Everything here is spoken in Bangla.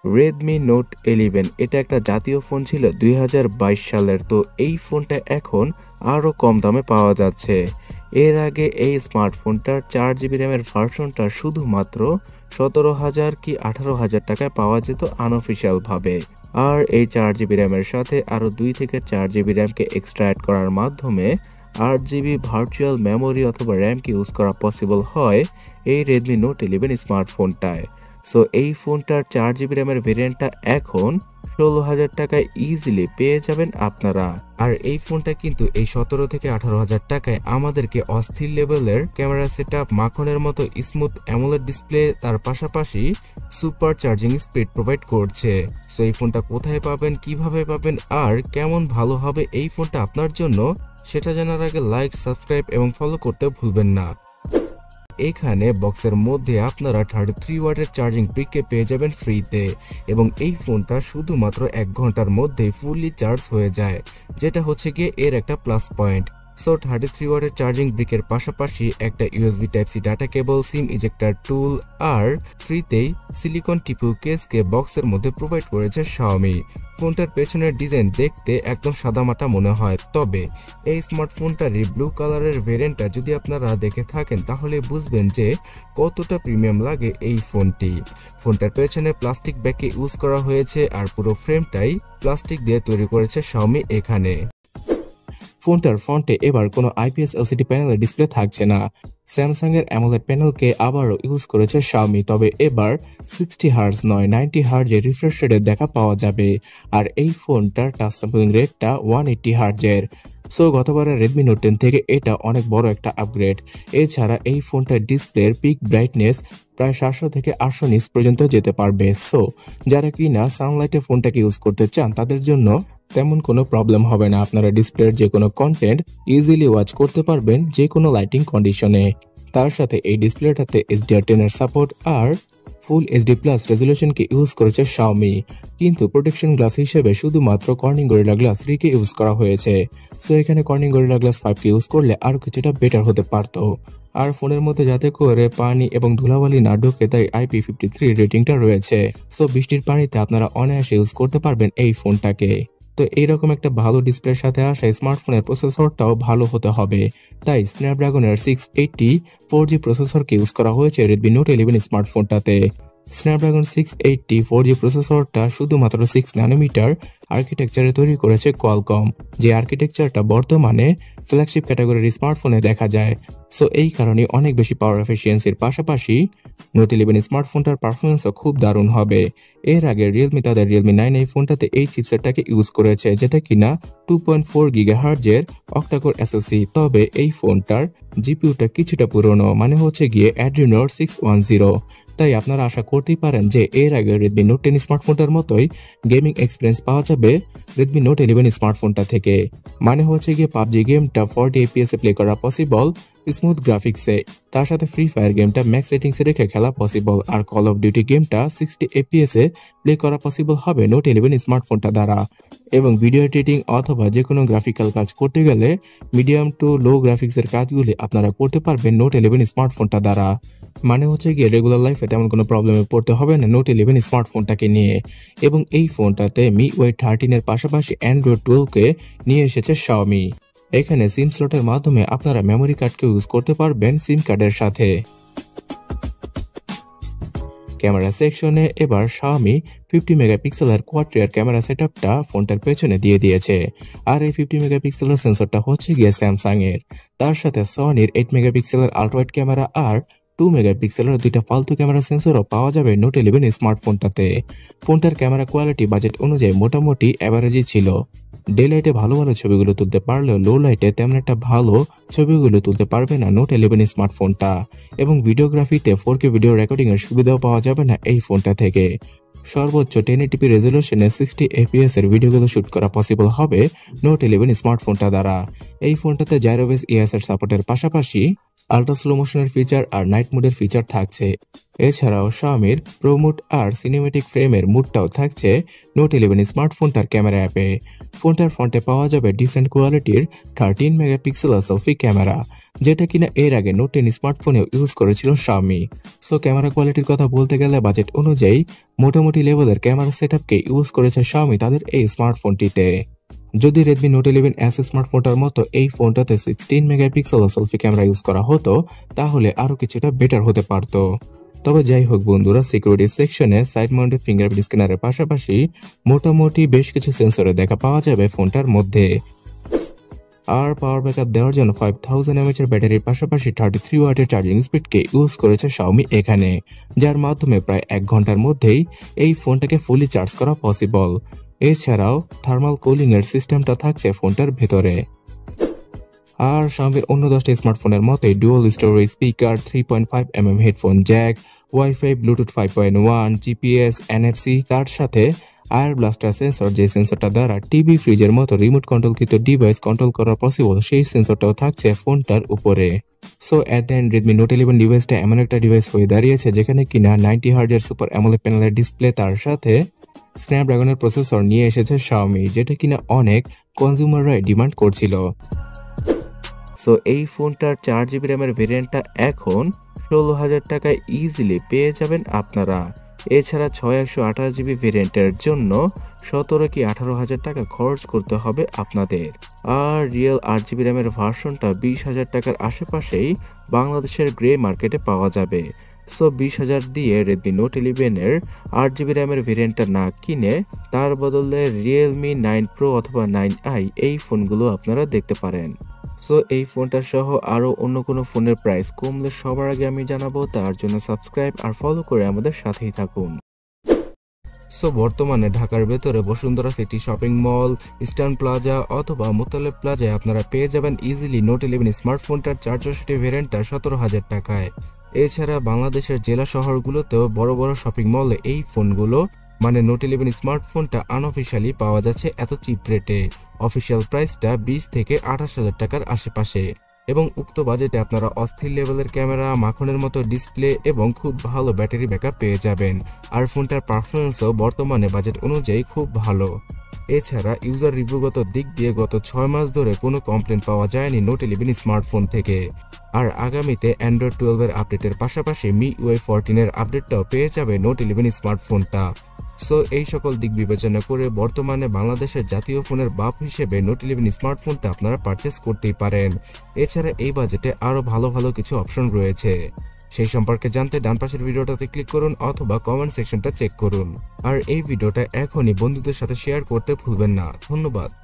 Redmi Note 11 এটা একটা জাতীয় ফোন ছিল 2022 সালের। তো এই ফোনটা এখন আরও কম দামে পাওয়া যাচ্ছে। এর আগে এই স্মার্টফোনটার 4GB র্যামের ভার্সনটা শুধুমাত্র 17,000 কি 18,000 টাকায় পাওয়া যেত আনঅফিসিয়ালভাবে। আর এই 4GB র্যামের সাথে আরও 2 থেকে 4GB র্যামকে এক্সট্রা অ্যাড করার মাধ্যমে 8GB ভার্চুয়াল মেমোরি অথবা র্যামকে ইউজ করা পসিবল হয় এই Redmi Note 11 স্মার্টফোনটায়। সো এই ফোনটার 4GB র্যামের ভেরিয়েন্টটা এখন 16,000 টাকায় ইজিলি পেয়ে যাবেন আপনারা। আর এই ফোনটা কিন্তু এই 17 থেকে 18,000 টাকায় আমাদেরকে অস্থির লেভেলের ক্যামেরা সেটআপ, মাখনের মতো স্মুথ অ্যামোলেড ডিসপ্লে, তার পাশাপাশি সুপার চার্জিং স্পিড প্রোভাইড করছে। সো এই ফোনটা কোথায় পাবেন, কিভাবে পাবেন আর কেমন ভালো হবে এই ফোনটা আপনার জন্য, সেটা জানার আগে লাইক, সাবস্ক্রাইব এবং ফলো করতে ভুলবেন না। এখানে বক্সের মধ্যে আপনারা 33 ওয়াটের চার্জিং ব্রিককে পেয়ে যাবেন ফ্রিতে, এবং এই ফোনটা শুধুমাত্র 1 ঘন্টার মধ্যেই ফুললি চার্জ হয়ে যায়, যেটা হচ্ছে গিয়ে এর একটা প্লাস পয়েন্ট। সো 33 ওয়াটের চার্জিং ব্রিকের পাশাপাশি একটা USB type C data cable, SIM ejector tool আর ফ্রিতেই সিলিকন টিপু কেসকে বক্সের মধ্যে প্রোভাইড করেছে Xiaomi। ফোনটার পেছনের ডিজাইন দেখতে একদম সাদামাটা মনে হয়, তবে এই স্মার্টফোনটার ব্লু কালারের ভেরিয়েন্টটা যদি আপনারা দেখে থাকেন তাহলে বুঝবেন যে কতটা প্রিমিয়াম লাগে এই ফোনটি। ফোনটার পেছনে প্লাস্টিক ব্যাগকে ইউজ করা হয়েছে আর পুরো ফ্রেমটাই প্লাস্টিক দিয়ে তৈরি করেছে Xiaomi এখানে। ফোনটার ফ্রন্টে এবার কোনো IPS LCD প্যানেলের ডিসপ্লে থাকছে না। স্যামসাং এর অ্যামোলেড প্যানেলকে আবারও ইউজ করেছে Xiaomi, তবে এবার 60 হার্জ নয় 90 হার্জের রিফ্রেশ রেটে দেখা পাওয়া যাবে। আর এই ফোনটার টাচ স্যাম্পলিং রেটটা 180 হার্জের। সো গতবারের Redmi Note 10 থেকে এটা অনেক বড় একটা আপগ্রেড। এছাড়া এই ফোনটার ডিসপ্লের পিক ব্রাইটনেস প্রায় 700 থেকে 800 নিটস পর্যন্ত যেতে পারবে। সো যারা কিনা সানলাইটে ফোনটাকে ইউজ করতে চান তাদের জন্য তেমন কোনো প্রবলেম হবে না। আপনারা ডিসপ্লের যে কোনো কন্টেন্ট ইজিলি ওয়াচ করতে পারবেন যে কোনো লাইটিং কন্ডিশনে। তার সাথে এই ডিসপ্লেটাতে HDR10 এর সাপোর্ট আর ফুল HD+ রেজলিউশনকে ইউজ করেছে Xiaomi, কিন্তু প্রোটেকশন গ্লাস হিসেবে শুধুমাত্র কর্নিং গরিলা গ্লাস 3 কে ইউজ করা হয়েছে। সো এখানে কর্নিং গরিলা গ্লাস 5 কে ইউজ করলে আরও কিছুটা বেটার হতে পারত। আর ফোনের মধ্যে যাতে করে পানি এবং ধুলাবালি না ঢোকে তাই IP53 রেটিংটা রয়েছে। সো বৃষ্টির পানিতে আপনারা অনায়াসে ইউজ করতে পারবেন এই ফোনটাকে। তো এইরকম একটা ভালো ডিসপ্লের সাথে আসা স্মার্টফোনের প্রসেসরটাও ভালো হতে হবে, তাই স্ন্যাপড্রাগনের 680 4G প্রসেসরকে ইউজ করা হয়েছে Redmi Note 11 স্মার্টফোনটাতে। স্ন্যাপড্রাগন 680 4G প্রসেসরটা শুধুমাত্র 6 ন্যানোমিটার আর্কিটেকচারে তৈরি করেছে কোয়ালকম, যে আর্কিটেকচারটা বর্তমানে ফ্ল্যাগশিপ ক্যাটাগরির স্মার্টফোনে দেখা যায়। সো এই কারণে অনেক বেশি পাওয়ার এফিসিয়েন্সির পাশাপাশি Note 11 স্মার্টফোনটার পারফরমেন্সও খুব দারুণ হবে। এর আগে Realme তাদের Realme 9 এই ফোনটাতে এই চিপসেটটাকে ইউজ করেছে, যেটা কিনা 2.4 GHz অক্টাকোর SoC। তবে এই ফোনটার জিপিইউটা কিছুটা পুরনো, মানে হচ্ছে গিয়ে Adreno 610। তাই আপনারা আশা করতেই পারেন যে এর আগে Redmi Note 10 স্মার্টফোনটার মতোই গেমিং এক্সপিরিয়েন্স পাওয়া যাবে Redmi Note 11 স্মার্টফোনটা থেকে। মানে হচ্ছে গিয়ে PUBG গেমটা 40 FPS এ প্লে করা পসিবল স্মুথ গ্রাফিক্সে, তার সাথে ফ্রি ফায়ার গেমটা ম্যাক্স সেটিংসে রেখে খেলা পসিবল, আর কল অফ ডিউটি গেমটা 60 FPS এ প্লে করা পসিবল হবে Note 11 স্মার্টফোনটা দ্বারা। এবং ভিডিও এডিটিং অথবা যে কোনো গ্রাফিক্যাল কাজ করতে গেলে মিডিয়াম টু লো গ্রাফিক্সের কাজগুলি আপনারা করতে পারবেন Note 11 স্মার্টফোনটা দ্বারা। মানে হচ্ছে গিয়ে রেগুলার লাইফে তেমন কোনো প্রবলেমে পড়তে হবে না Note 11 স্মার্টফোনটাকে নিয়ে। এবং এই ফোনটাতে MIUI 13 এর পাশাপাশি Android 12কে নিয়ে এসেছে Xiaomi। এখানে সিম স্লটের মাধ্যমে আপনারা মেমোরি কার্ডকে ইউজ করতে পারবেন সিম কার্ডের সাথে। ক্যামেরা সেকশনে এবার Xiaomi 50 মেগাপিক্সেলের কোয়াড রিয়ার ক্যামেরা সেটআপটা ফোনটার পেছনে দিয়ে দিয়েছে। আর এই 50 মেগাপিক্সেলের সেন্সরটা হচ্ছে গিয়ে স্যামসাং এর। তার সাথে সনির 8 মেগাপিক্সেলের আল্ট্রাওয়াইড ক্যামেরা আর 2 মেগাপিক্সেলের দুইটা ফালতু ক্যামেরা সেন্সরও পাওয়া যাবে Note 11 স্মার্টফোনটাতে। ফোনটার ক্যামেরা কোয়ালিটি বাজেট অনুযায়ী মোটামুটি অ্যাভারেজই ছিল। ডে লাইটে ভালো ভালো ছবিগুলো তুলতে পারলেও লো লাইটে তেমন একটা ভালো ছবিগুলো তুলতে পারবে না Note 11 স্মার্টফোনটা। এবং ভিডিওগ্রাফিতে 4K ভিডিও রেকর্ডিং এর সুবিধাও পাওয়া যাবে না এই ফোনটা থেকে। সর্বোচ্চ 1080p রেজলিউশনে 60 fps এর ভিডিওগুলো শুট করা পসিবল হবে Note 11 স্মার্টফোনটা দ্বারা। এই ফোনটাতে জাইরো বেস ES এর সাপোর্টের পাশাপাশি আল্ট্রা স্লো মোশনের ফিচার আর নাইট মোডের ফিচার থাকছে। এছাড়াও Xiaomiর প্রোমোট আর সিনেমেটিক ফ্রেমের মুডটাও থাকছে নোট 11 স্মার্টফোনটার ক্যামেরা অ্যাপে। ফোনটার ফ্রন্টে পাওয়া যাবে ডিসেন্ট কোয়ালিটির 13 মেগাপিক্সেল সেলফি ক্যামেরা, যেটা কিনা এর আগে নোট 10 স্মার্টফোনেও ইউজ করেছিল Xiaomi। সো ক্যামেরা কোয়ালিটির কথা বলতে গেলে বাজেট অনুযায়ী মোটামুটি লেভেলের ক্যামেরা সেটআপকে ইউজ করেছে Xiaomi তাদের এই স্মার্টফোনটিতে। যদি Redmi Note 11 S স্মার্টফোনটার মতো এই ফোনটাতে 16 মেগাপিক্সেল সেলফি ক্যামেরা ইউজ করা হতো, তাহলে আরও কিছুটা বেটার হতে পারত। তবে যাই হোক বন্ধুরা, সিকিউরিটি সেকশনে সাইড মাউন্টেড ফিঙ্গারপ্রিন্ট স্ক্যানারের পাশাপাশি মোটামুটি বেশ কিছু সেন্সরে দেখা পাওয়া যাবে ফোনটার মধ্যে। আর পাওয়ার ব্যাকআপ দেওয়ার জন্য 5000 mAh এর ব্যাটারির পাশাপাশি 33 ওয়াটের চার্জিং স্পিডকে ইউজ করেছে Xiaomi এখানে, যার মাধ্যমে প্রায় 1 ঘন্টার মধ্যেই এই ফোনটাকে ফুলি চার্জ করা পসিবল। এছাড়াও থার্মাল কুলিং এর সিস্টেমটা থাকছে ফোনটার ভেতরে। আর Xiaomiর অন্য 10টি স্মার্টফোনের মতোই dual storage speaker, 3.5mm headphone jack, wifi, Bluetooth 5.1, GPS, NFC, তার সাথে আয়ার ব্লাস্টার সেন্সর, যে সেন্সরটা দ্বারা টিভি, ফ্রিজের মতো রিমোট কন্ট্রোলকৃত ডিভাইস কন্ট্রোল করা পসিবল, সেই সেন্সরটাও থাকছে ফোনটার উপরে। So at the end Redmi Note 11 ডিভাইসটা এমন একটা ডিভাইস হয়ে দাঁড়িয়েছে যেখানে কিনা 90 হার্জের সুপার অ্যামোলেড প্যানেলের ডিসপ্লে, তার সাথে স্ন্যাপড্রাগনের প্রসেসর নিয়ে এসেছে Xiaomi, যেটা কিনা অনেক কনজিউমাররাই ডিমান্ড করছিল। সো এই ফোনটার 4GB র্যামের ভেরিয়েন্টটা এখন 16,000 টাকায় ইজিলি পেয়ে যাবেন আপনারা। এছাড়া 6128GB ভেরিয়েন্টের জন্য 17 কি 18,000 টাকা খরচ করতে হবে আপনাদের। আর রিয়েল 8GB র্যামের ভার্সনটা 20,000 টাকার আশেপাশেই বাংলাদেশের গ্রে মার্কেটে পাওয়া যাবে। সো 20,000 দিয়ে Redmi Note 11 এর 8GB র্যামের ভেরিয়েন্টটা না কিনে তার বদলে Realme 9 Pro অথবা 9i এই ফোনগুলো আপনারা দেখতে পারেন। সো এই ফোনটা সহ আরও অন্য কোনো ফোনের প্রাইস কমলে সবার আগে আমি জানাবো, তার জন্য সাবস্ক্রাইব আর ফলো করে আমাদের সাথেই থাকুন। সো বর্তমানে ঢাকার ভেতরে Bashundhara city shopping mall, Eastern Plaza অথবা মোতালেব প্লাজায় আপনারা পেয়ে যাবেন ইজিলি Note 11 স্মার্টফোনটার 464 ভেরিয়েন্টটা 17,000 টাকায়। এছাড়া বাংলাদেশের জেলা শহরগুলোতেও বড় বড় শপিং মলে এই ফোনগুলো মানে Note 11 স্মার্টফোনটা আনঅফিশিয়ালি পাওয়া যাচ্ছে এত চিপ রেটে। অফিসিয়াল প্রাইসটা 20 থেকে 28,000 টাকার আশেপাশে, এবং উক্ত বাজেটে আপনারা অস্থির লেভেলের ক্যামেরা, মাখনের মতো ডিসপ্লে এবং খুব ভালো ব্যাটারি ব্যাকআপ পেয়ে যাবেন। আর ফোনটার পারফরমেন্সও বর্তমানে বাজেট অনুযায়ী খুব ভালো। এছাড়া ইউজার রিভিউগত দিক দিয়ে গত 6 মাস ধরে কোনো কমপ্লেন পাওয়া যায়নি Note 11 স্মার্টফোন থেকে। আর আগামীতে Android 12 এর আপডেটের পাশাপাশি MIUI 14 এর আপডেটটাও পেয়ে যাবে Note 11 স্মার্টফোনটা। সো এই সকল দিক বিবেচনা করে বর্তমানে বাংলাদেশের জাতীয় ফোনের বাপ হিসেবে Note 11 স্মার্টফোনটা আপনারা পারচেস করতেই পারেন। এছাড়া এই বাজেটে আরও ভালো ভালো কিছু অপশন রয়েছে, সেই সম্পর্কে জানতে ডান পাশের ভিডিওটাতে ক্লিক করুন অথবা কমেন্ট সেকশনটা চেক করুন। আর এই ভিডিওটা এখনই বন্ধুদের সাথে শেয়ার করতে ভুলবেন না। ধন্যবাদ।